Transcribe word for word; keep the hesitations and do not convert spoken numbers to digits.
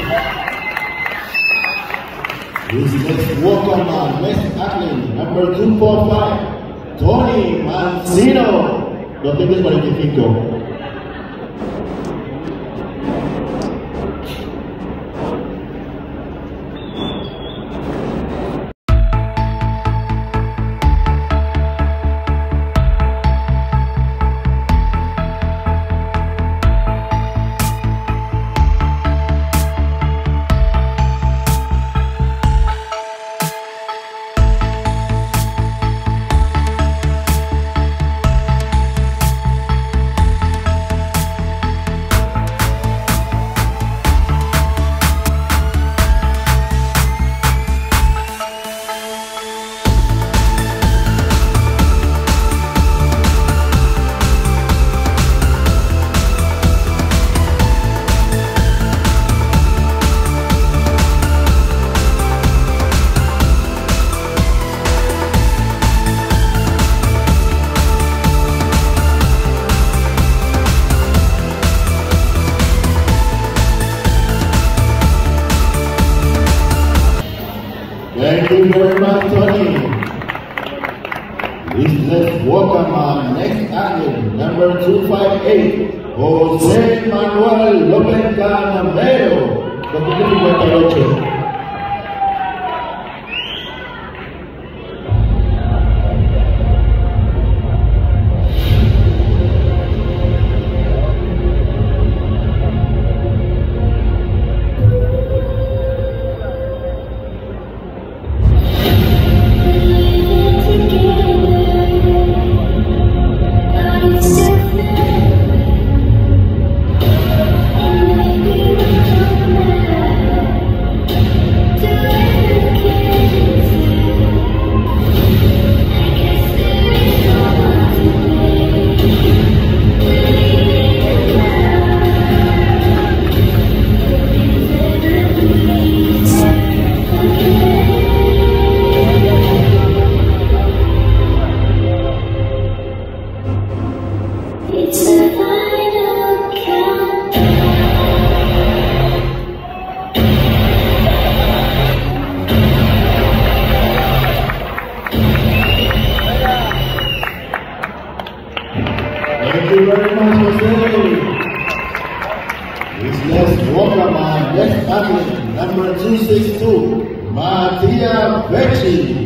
This next walker man, next athlete, number two four five, Tony Mancino, doscientos cuarenta y cinco. Thank you very much, Tony. This next walker man, next athlete, number two five eight, Jose Manuel López Canamero, doscientos cincuenta y ocho. Thank you very much, Jose. This next walker man, next athlete, number two six two, Mattia Vecchi.